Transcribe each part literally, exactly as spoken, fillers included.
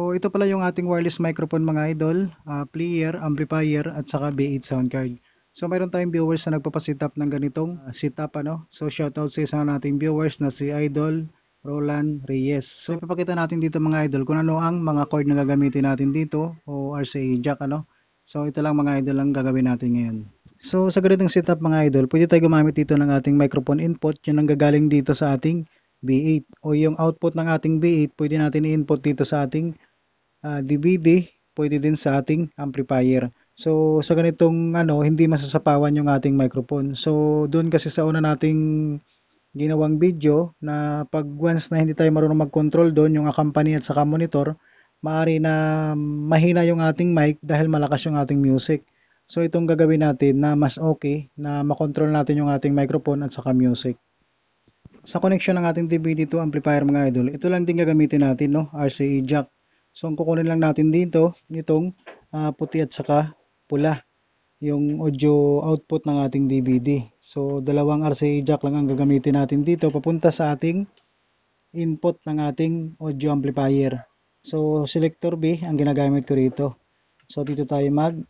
So ito pala yung ating wireless microphone mga idol, uh, player, amplifier at saka B eight sound card. So mayroon tayong viewers na nagpapasetup ng ganitong uh, setup ano. So shoutout sa isang nating viewers na si Idol Roland Reyes. So ipapakita natin dito mga idol kung ano ang mga cord na gagamitin natin dito o R C A jack ano. So ito lang mga idol ang gagawin natin ngayon. So sa ganitong setup mga idol, pwede tayo gumamit dito ng ating microphone input, yun ang gagaling dito sa ating B eight o yung output ng ating B eight pwede natin i-input dito sa ating uh, D V D, pwede din sa ating amplifier. So sa ganitong ano, hindi masasapawan yung ating microphone. So doon kasi sa una nating ginawang video na pag once na hindi tayo marunong mag-control doon yung accompany at saka monitor, maaari na mahina yung ating mic dahil malakas yung ating music. So itong gagawin natin na mas okay na makontrol natin yung ating microphone at saka music. Sa connection ng ating D V D to amplifier mga idol, ito lang din gagamitin natin, no, R C A jack. So ang kukunin lang natin dito, itong uh, puti at saka pula, yung audio output ng ating D V D. So dalawang R C A jack lang ang gagamitin natin dito papunta sa ating input ng ating audio amplifier. So selector B ang ginagamit ko rito. So dito tayo mag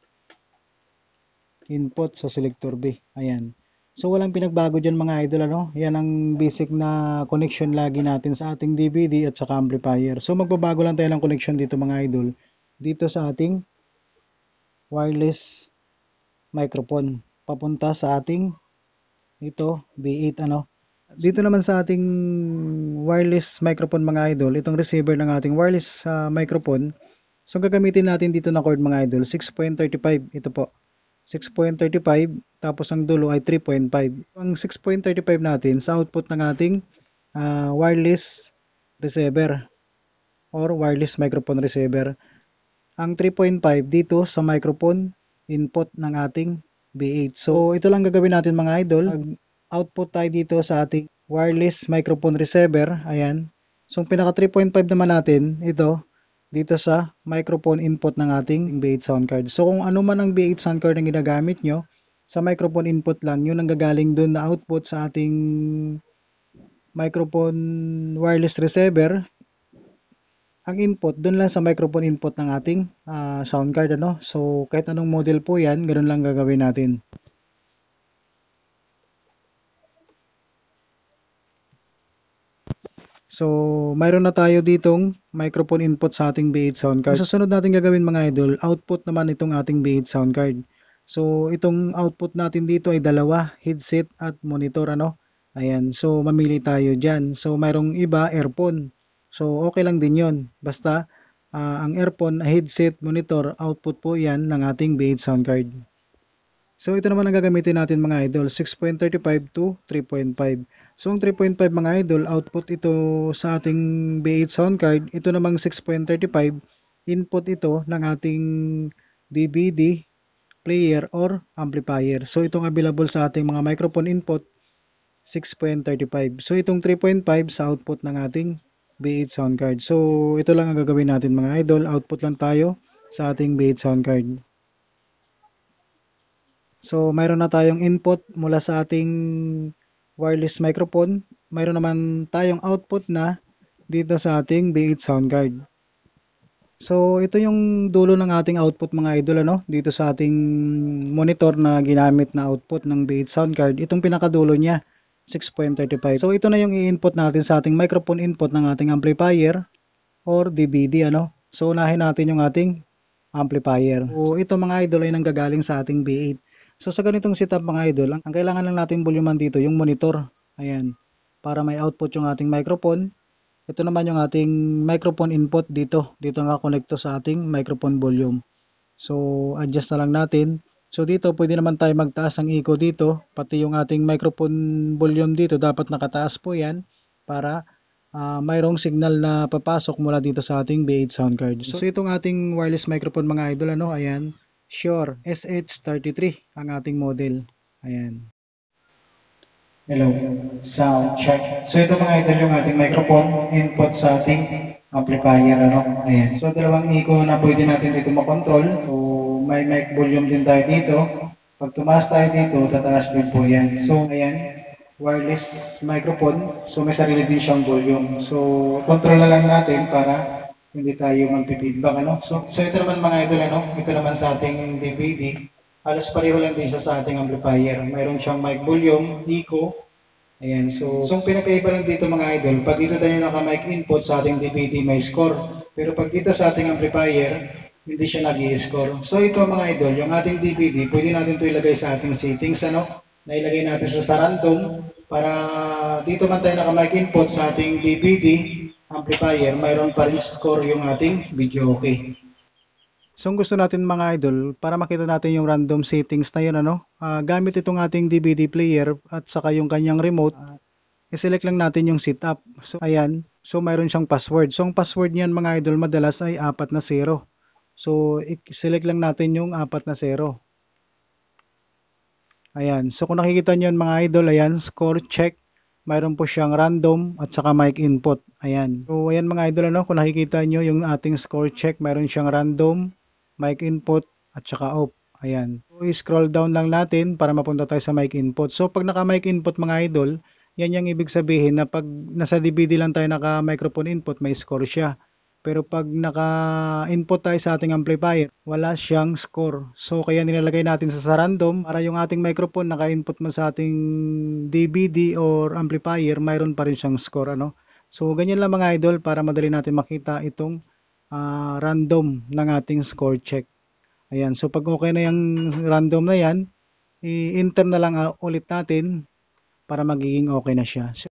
input sa selector B. Ayan. So walang pinagbago dyan mga idol ano. Yan ang basic na connection lagi natin sa ating D V D at saka amplifier. So magbabago lang tayo ng connection dito mga idol. Dito sa ating wireless microphone. Papunta sa ating ito B eight ano. Dito naman sa ating wireless microphone mga idol, itong receiver ng ating wireless uh, microphone. So gagamitin natin dito na cord mga idol, six point three five. Ito po. six point three five tapos ang dulo ay three point five. Ang six point three five natin sa output ng ating uh, wireless receiver or wireless microphone receiver. Ang three point five dito sa microphone input ng ating B eight. So ito lang gagawin natin mga idol. Output tayo dito sa ating wireless microphone receiver. Ayan. So pinaka three point five naman natin ito dito sa microphone input ng ating B eight sound card. So kung ano man ang B eight sound card na ginagamit nyo, sa microphone input lang, yun ang gagaling dun na output sa ating microphone wireless receiver. Ang input, dun lang sa microphone input ng ating uh, sound card. Ano? So kahit anong model po yan, ganun lang gagawin natin. So, mayroon na tayo ditong microphone input sa ating B eight sound card. Susunod natin gagawin mga idol, output naman itong ating B eight sound card. So, itong output natin dito ay dalawa, headset at monitor ano. Ayan, so mamili tayo dyan. So, mayroong iba, earphone. So, okay lang din yon. Basta, uh, ang earphone, headset, monitor, output po yan ng ating B eight sound card. So ito naman ang gagamitin natin mga idol, six point three five to three point five. So ang three point five mga idol, output ito sa ating B eight sound card. Ito namang six point three five, input ito ng ating D V D, player or amplifier. So itong available sa ating mga microphone input, six point three five. So itong three point five sa output ng ating B eight sound card. So ito lang ang gagawin natin mga idol, output lang tayo sa ating B eight sound card. So, mayroon na tayong input mula sa ating wireless microphone. Mayroon naman tayong output na dito sa ating B eight sound card. So, ito yung dulo ng ating output mga idol, ano? Dito sa ating monitor na ginamit na output ng B eight sound card. Itong pinakadulo niya, six point three five. So, ito na yung i-input natin sa ating microphone input ng ating amplifier or D V D, ano? So, unahin natin yung ating amplifier. So, ito mga idol ay nanggagaling sa ating B eight. So sa ganitong setup mga idol, ang kailangan lang natin volumean dito yung monitor. Ayan, para may output yung ating microphone. Ito naman yung ating microphone input dito. Dito nakakonekto sa ating microphone volume. So adjust na lang natin. So dito pwede naman tayo magtaas ang echo dito. Pati yung ating microphone volume dito dapat nakataas po yan para uh, mayroong signal na papasok mula dito sa ating B eight sound card. So, so itong ating wireless microphone mga idol, ano, ayan. Shure S H thirty-three ang ating model. Ayan. Hello. Sound check. So ito mga idol yung ating microphone input sa ating amplifier. Ano? Ayan. So dalawang echo na pwede natin dito makontrol. So may mic volume din tayo dito. Pag tumaas tayo dito, tataas din po yan. So ayan. Wireless microphone. So may sarili din siyang volume. So control na lang natin para hindi tayo magpi-feedback, ano. So, so ito naman mga idol, ano, ito naman sa ating D V D, halos pareho lang din siya sa ating amplifier. Mayroon siyang mic volume, echo, ayan. So, so ang pinakaiba lang dito mga idol, pag dito tayo naka-mic input sa ating D V D, may score. Pero pag dito sa ating amplifier, hindi siya nag-i-score. So ito mga idol, yung ating D V D, pwede natin ito ilagay sa ating settings, ano, na ilagay natin sa, sa random, para dito man tayo naka-mic input sa ating D V D, amplifier, mayroon pa rin score yung ating video okay. So kung gusto natin mga idol, para makita natin yung random settings na yun, ano, ah, gamit itong ating D V D player at saka yung kanyang remote, i-select lang natin yung setup. So ayan, so mayroon siyang password. So ang password niyan mga idol madalas ay apat na zero. So i-select lang natin yung apat na zero. Ayan, so kung nakikita niyo mga idol, ayan, score check. Mayroon po siyang random at saka mic input. Ayan. So ayan mga idol, ano, kung nakikita niyo yung ating score check, mayroon siyang random, mic input at saka off. Ayan. So i-scroll down lang natin para mapunta tayo sa mic input. So pag naka mic input mga idol, yan yung ibig sabihin na pag nasa D V D lang tayo naka microphone input, may score siya. Pero pag naka-input tayo sa ating amplifier, wala siyang score. So kaya nilalagay natin sa, sa random para yung ating microphone naka-input mo sa ating D V D or amplifier, mayroon pa rin siyang score, ano. So ganyan lang mga idol para madali natin makita itong uh, random ng ating score check. Ayan, so pag okay na yung random na yan, i-enter na lang uh, ulit natin para magiging okay na siya.